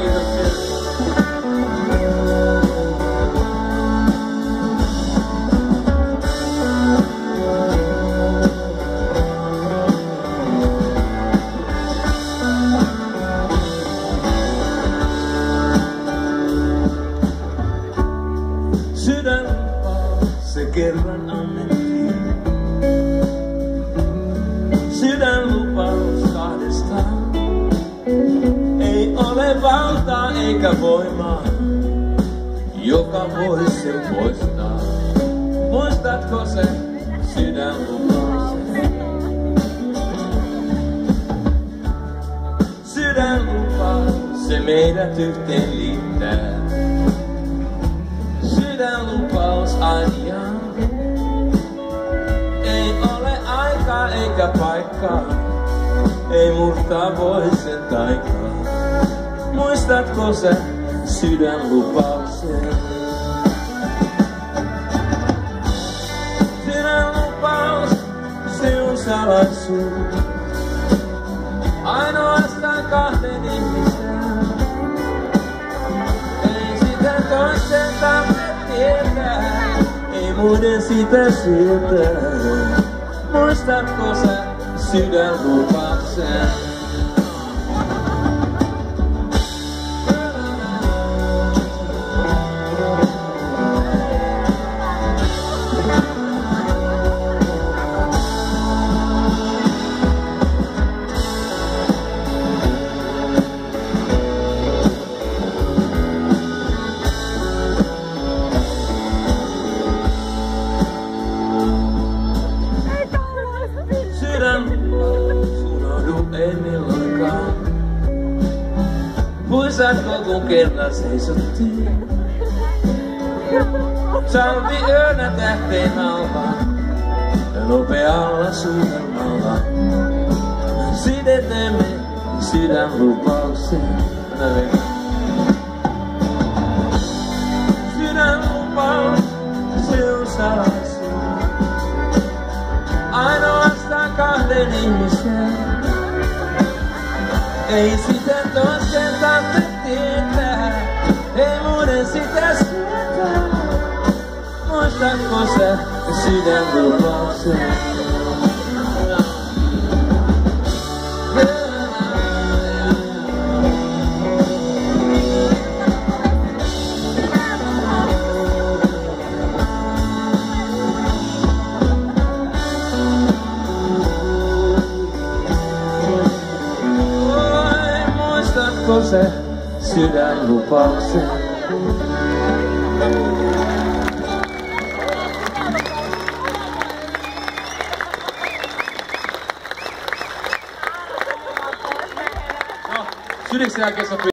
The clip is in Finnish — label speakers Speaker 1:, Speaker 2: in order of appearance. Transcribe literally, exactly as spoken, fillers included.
Speaker 1: Kiitoksia.
Speaker 2: Sydänlupaus se kerran annettiin. Sydänlupaus kahdestaan. Ei ole valtaa eikä voimaa, joka voisi sen poistaa. Muistatko se sydänlupauksen? Sydänlupaus se meidät yhteen liittää. Sydänlupaus aina. Ei ole aikaa eikä paikkaa, ei murtaa voi sen taikaa. Muistatko se sydänlupauksen? Sydänlupaus, se on salaisuus. Ainoastaan kahden ihmisen. Ei sitä toisen tarvitse tietää, ei muiden sitä sietää. Muistatko sä sydänlupauksen? Unohdu ei milloinkaan. Muistatko kun kerran seisottiin? Salvi yönä tähteen alla ja nopealla suunnitelmalla. Sidetemme sydänlupauksen. Sydänlupaus, se on salaisuus. Ainoastaan kahden ihmisen. Ei sitä toisen tarvitse tietää, ei muiden sitä sietää. Muistatko sä sydänlupauksen? Muistatko se sydänlupauksen?
Speaker 1: No, Sydiksen jälkeen sopii.